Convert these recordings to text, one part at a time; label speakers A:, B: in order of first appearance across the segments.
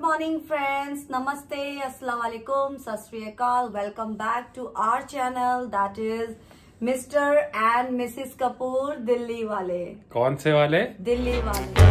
A: Morning friends, नमस्ते, अस्सलाम वालेकुम, Sat Shri Akal. Welcome back to our channel that is Mr and Mrs Kapoor Delhi वाले।
B: कौन से वाले?
A: दिल्ली वाले।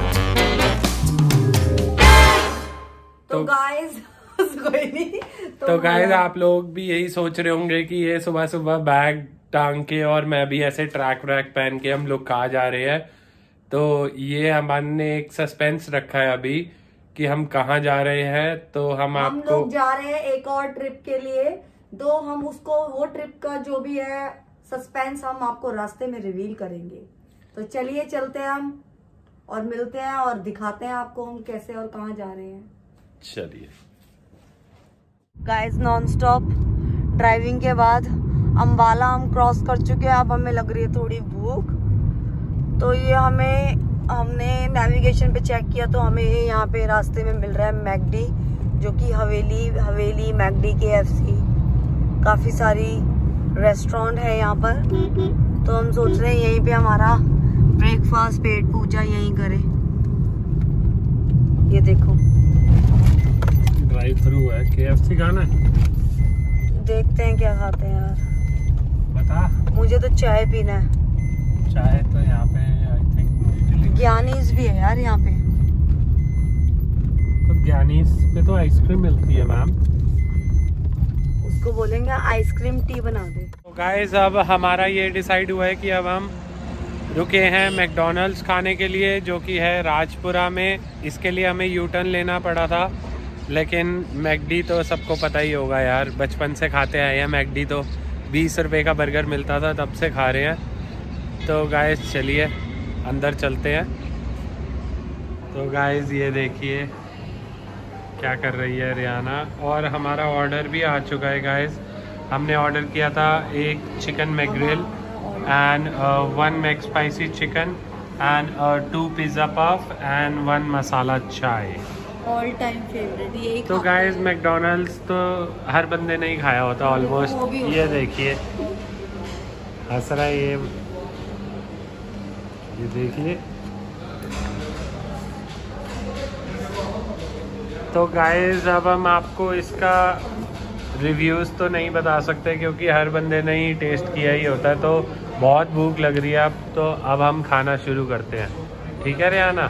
A: तो गाइस कोई नहीं।
B: तो गाइस आप लोग भी यही सोच रहे होंगे कि ये सुबह सुबह बैग टांग के और मैं भी ऐसे ट्रैक व्रैक पहन के हम लोग कहाँ जा रहे हैं। तो ये हमने एक सस्पेंस रखा है अभी कि हम कहाँ जा रहे हैं। तो हम आपको
A: लोग जा रहे हैं एक और ट्रिप के लिए। हम उसको वो ट्रिप का जो भी है सस्पेंस हम आपको रास्ते में रिवील करेंगे। तो चलिए चलते हैं हम और मिलते हैं और दिखाते हैं आपको हम कैसे और कहाँ जा रहे हैं।
B: चलिए
A: गाइस, नॉन स्टॉप ड्राइविंग के बाद अम्बाला हम क्रॉस कर चुके हैं। अब हमें लग रही है थोड़ी भूख। तो ये हमने नेविगेशन पे चेक किया तो हमें यहाँ पे रास्ते में मिल रहा है मैकडी, जो कि हवेली मैकडी KFC काफी सारी रेस्टोरेंट है यहाँ पर। तो हम सोच रहे हैं यहीं पे हमारा ब्रेकफास्ट, पेट पूजा यहीं करें। ये देखो
B: ड्राइव थ्रू है, KFC खाना है।
A: देखते हैं क्या खाते हैं यार।
B: बता।
A: मुझे तो चाय पीना है।
B: चाय तो यहाँ पे आई थिंक
A: ज्ञानीज भी है यार यहाँ पे।
B: तो ज्ञानीज पे तो आइसक्रीम मिलती है मैम।
A: उसको बोलेंगे आइसक्रीम टी बना दे।
B: तो गाइस अब हमारा ये डिसाइड हुआ है कि अब हम रुके हैं मैकडॉनल्ड्स खाने के लिए, जो कि है राजपुरा में। इसके लिए हमें यू टर्न लेना पड़ा था, लेकिन मैकडी तो सबको पता ही होगा यार, बचपन से खाते आए हैं। मैकडी तो 20 रुपये का बर्गर मिलता था, तब से खा रहे हैं। तो गाइस चलिए अंदर चलते हैं। तो गाइस ये देखिए क्या कर रही है रियाना। और हमारा ऑर्डर भी आ चुका है गाइस। हमने ऑर्डर किया था एक chicken McGrill and 1 McSpicy chicken and 2 pizza puff and 1 masala chai.
A: All time favourite यही।
B: तो गाइस मैकडॉनल्ड्स तो हर बंदे ने ही खाया होता ऑलमोस्ट। ये देखिए हंस रहा है ये देखिए। तो गाइस अब हम आपको इसका रिव्यूज़ तो नहीं बता सकते क्योंकि हर बंदे ने ही टेस्ट किया ही होता है। तो बहुत भूख लग रही है अब, तो अब हम खाना शुरू करते हैं। ठीक है रियाना?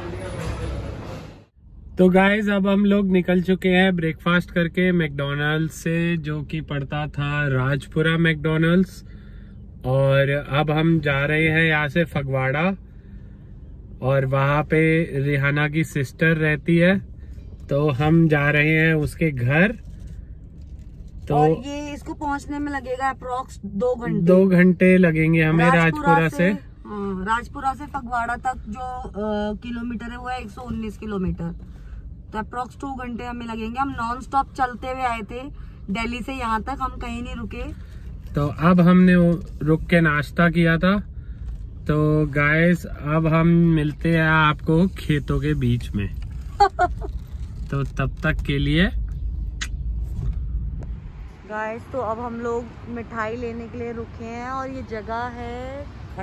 B: तो गाइस अब हम लोग निकल चुके हैं ब्रेकफास्ट करके मैकडॉनल्ड्स से, जो कि पड़ता था राजपुरा मैकडॉनल्ड्स। और अब हम जा रहे हैं यहाँ से फगवाड़ा, और वहाँ पे रिहाना की सिस्टर रहती है, तो हम जा रहे हैं उसके घर। तो
A: और ये इसको पहुंचने में लगेगा अप्रोक्स 2 घंटे।
B: 2 घंटे लगेंगे हमें राजपुरा से।
A: राजपुरा से फगवाड़ा तक जो किलोमीटर है वो है 119 किलोमीटर। तो अप्रोक्स 2 घंटे हमें लगेंगे। हम नॉन स्टॉप चलते हुए आए थे दिल्ली से यहाँ तक, हम कहीं नहीं रुके। तो
B: अब हमने रुक के नाश्ता किया था। तो गाइस अब हम मिलते हैं आपको खेतों के बीच में। तो तब तक के लिए
A: गाइस, तो अब हम लोग मिठाई लेने के लिए रुके हैं और ये जगह है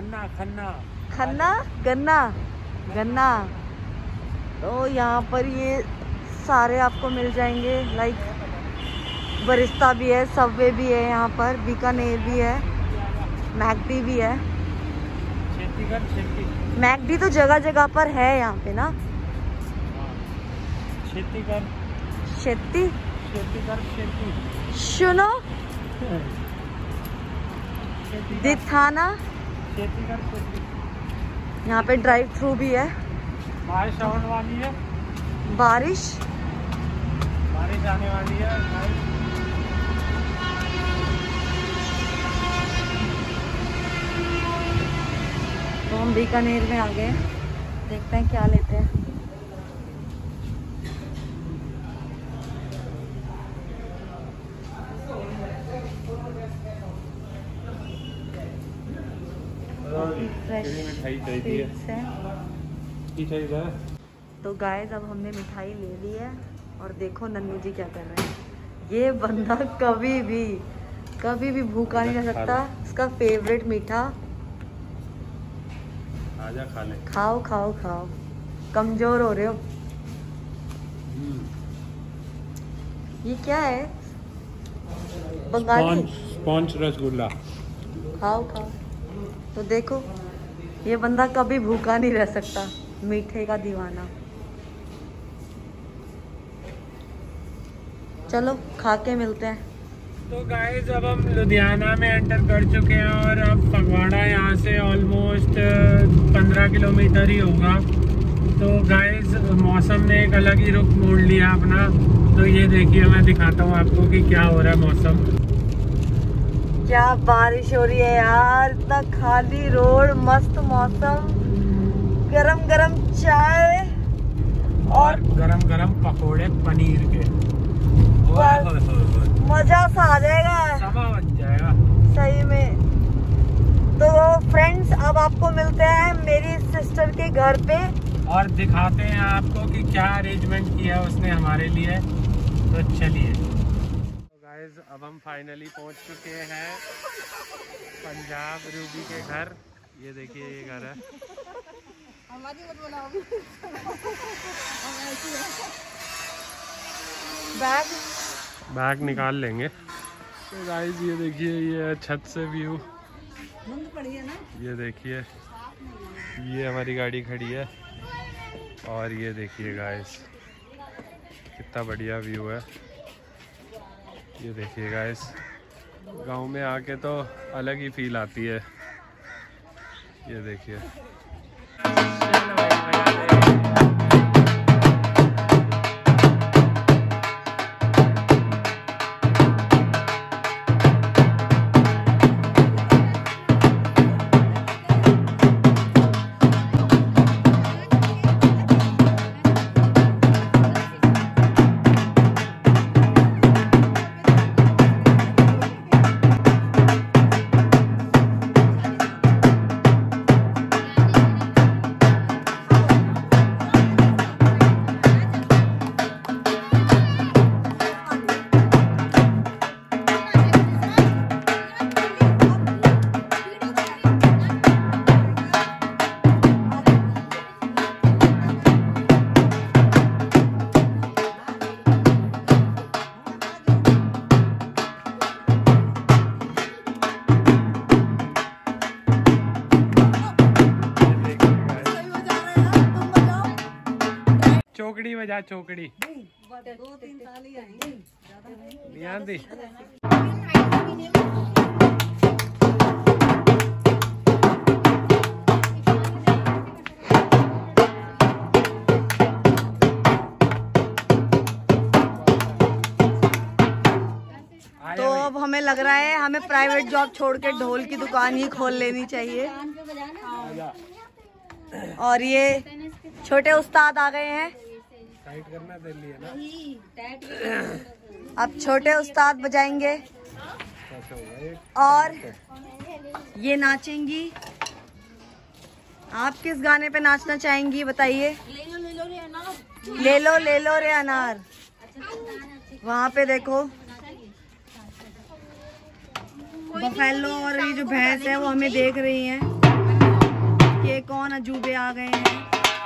A: गन्ना। तो यहाँ पर ये सारे आपको मिल जाएंगे, लाइक बरिस्ता भी है, सबवे भी है, यहाँ पर बीकानेर भी है, मैकडी भी है। मैकडी तो जगह जगह पर है यहाँ पे ना। शेती सुनो दिथाना। यहाँ पे ड्राइव थ्रू भी है।
B: बारिश आने वाली है।
A: बारिश
B: आने वाली है।
A: तो हम बीकानेर में आ गए, देखते हैं क्या लेते हैं।
B: मिठाई चाहिए।
A: तो गाइस अब हमने मिठाई ले ली है और देखो नन्नू जी क्या कर रहे हैं। ये बंदा कभी भी भूखा नहीं रह सकता। इसका फेवरेट मीठा।
B: आजा खा ले।
A: खाओ कमजोर हो रहे हो। ये क्या है? बंगाली
B: स्पॉन्ज रसगुल्ला।
A: खाओ खाओ। तो देखो ये बंदा कभी भूखा नहीं रह सकता, मीठे का दीवाना। चलो खा के मिलते हैं।
B: तो गाइस अब हम लुधियाना में एंटर कर चुके हैं और अब फगवाड़ा यहाँ से ऑलमोस्ट 15 किलोमीटर ही होगा। तो गाइस मौसम ने एक अलग ही रुख मोड़ लिया अपना। तो ये देखिए मैं दिखाता हूँ आपको कि क्या हो रहा है मौसम।
A: क्या बारिश हो रही है यार, इतना खाली रोड, मस्त मौसम, गरम गरम चाय और
B: गरम गरम पकोड़े पनीर के।
A: मजा सा आ जाएगा,
B: समा बन जाएगा
A: सही में। तो फ्रेंड्स अब आपको मिलते हैं मेरी सिस्टर के घर पे
B: और दिखाते हैं आपको कि क्या अरेंजमेंट किया उसने हमारे लिए। तो चलिए। तो गाइस अब हम फाइनली पहुंच चुके हैं पंजाब रूबी के घर। ये देखिए ये घर है। बैग निकाल लेंगे। तो गाइस ये देखिए ये छत से व्यू, ये देखिए ये हमारी गाड़ी खड़ी है और ये देखिए गाइस कितना बढ़िया व्यू है। ये देखिए गाइस गांव में आके तो अलग ही फील आती है। ये देखिए चौकड़ी बजा चौकड़ी।
A: 2-3 साल ही आएंगे,
B: नहीं आती।
A: तो अब हमें लग रहा है हमें प्राइवेट जॉब छोड़ के ढोल की दुकान ही खोल लेनी चाहिए। और ये छोटे उस्ताद आ गए हैं।
B: टाइट करना दे लिए ना।
A: अब छोटे उस्ताद बजाएंगे और ये नाचेंगी। आप किस गाने पे नाचना चाहेंगी बताइए? ले लो रे अनार। वहाँ पे देखो बफेलो और ये जो भैंस है वो हमें देख रही हैं कि कौन अजूबे आ गए हैं।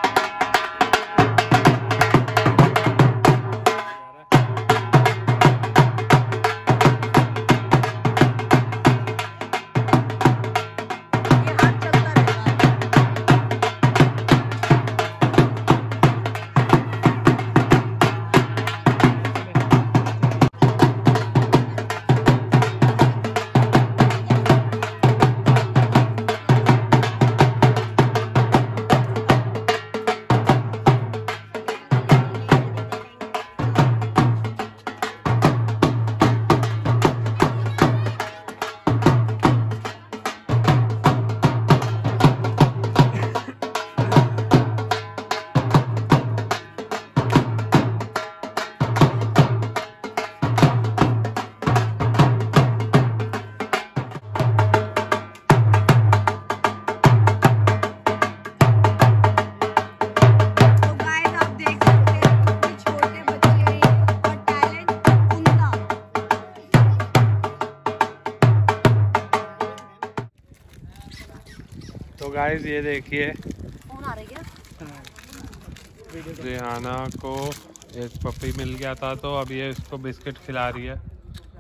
B: तो गाइस ये देखिए रिहाना को एक पपी मिल गया था तो अब ये इसको बिस्किट खिला रही है।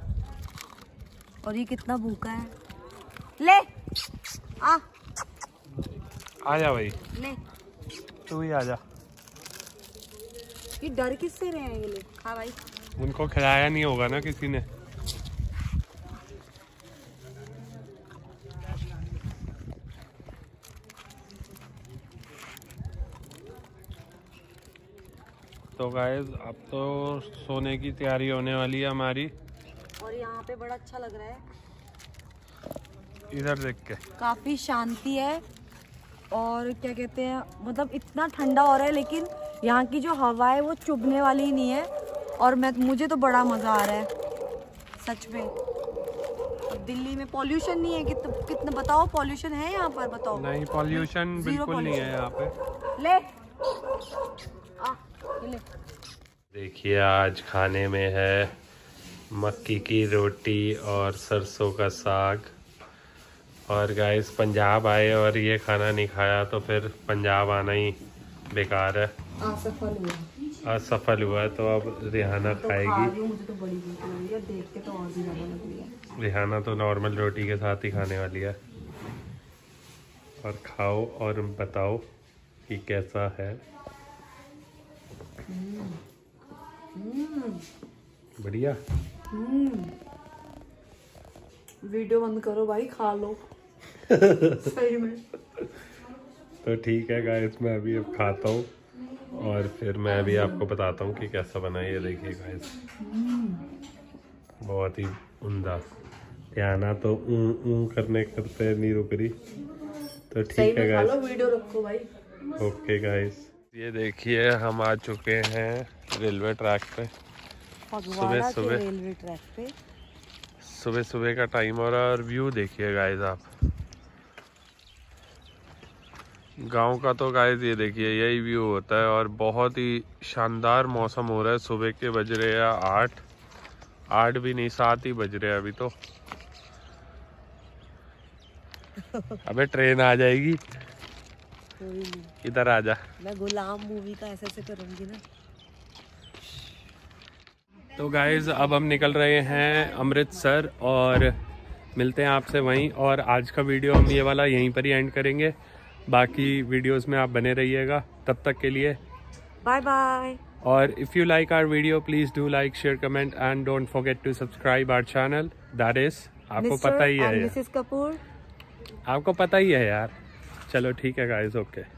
A: और ये कितना भूखा है। ले
B: आ जा भाई,
A: ले
B: तू ही आ जा।
A: ये डर किससे रहे हैं ये लोग? हाँ भाई,
B: उनको खिलाया नहीं होगा ना किसी ने। तो गाइस अब तो सोने की तैयारी होने वाली है हमारी।
A: और यहाँ पे बड़ा अच्छा लग रहा है,
B: इधर देख के
A: काफी शांति है। और क्या कहते हैं, मतलब इतना ठंडा हो रहा है, लेकिन यहाँ की जो हवा है वो चुभने वाली ही नहीं है। और मुझे तो बड़ा मजा आ रहा है सच में। अब दिल्ली में पॉल्यूशन नहीं है, कितना बताओ पॉल्यूशन है यहाँ पर, बताओ।
B: नहीं, पॉल्यूशन बिल्कुल नहीं है यहाँ पे।
A: ले ले।
B: देखिए आज खाने में है मक्की की रोटी और सरसों का साग। और गाइस पंजाब आए और ये खाना नहीं खाया तो फिर पंजाब आना ही बेकार है, असफल हुआ। तो अब रिहाना खाएगी।
A: मुझे तो बड़ी भूख लग रही है, देख के तो और भी ज्यादा लग रही है।
B: रिहाना तो नॉर्मल रोटी के साथ ही खाने वाली है। और खाओ और बताओ कि कैसा है। बढ़िया।
A: वीडियो बंद करो भाई, खा लो सही में।
B: तो ठीक है गाइस, मैं अभी अब खाता हूँ और फिर मैं अभी आपको बताता हूँ कि कैसा बना। ये देखिए गाइस, बहुत ही उम्दा। ध्यान तो करते नहीं रुक रही। तो ठीक है गाइस,
A: वीडियो रखो भाई।
B: ओके गाइस, ये देखिए हम आ चुके हैं रेलवे ट्रैक पे।
A: सुबह सुबह रेलवे ट्रैक पे
B: सुबह सुबह का टाइम हो रहा है। और व्यू देखिए गाइस आप गांव का। तो गाइस ये देखिए यही व्यू होता है। और बहुत ही शानदार मौसम हो रहा है। सुबह के बज रहे हैं 8 भी नहीं, 7 ही बज रहे हैं अभी तो। अबे ट्रेन आ जाएगी, इधर आ जा।
A: मैं गुलाम मूवी का ऐसे करूंगी ना।
B: तो गाइज अब हम निकल रहे हैं अमृतसर और मिलते हैं आपसे वहीं। और आज का वीडियो हम ये वाला यहीं पर ही एंड करेंगे। बाकी वीडियोस में आप बने रहिएगा। तब तक के लिए
A: बाय बाय।
B: और if you like our video please do like, share, comment and don't forget to subscribe our channel. That is, आपको पता ही है,
A: मिसेस कपूर,
B: आपको पता ही है यार। चलो ठीक है गाइज, ओके।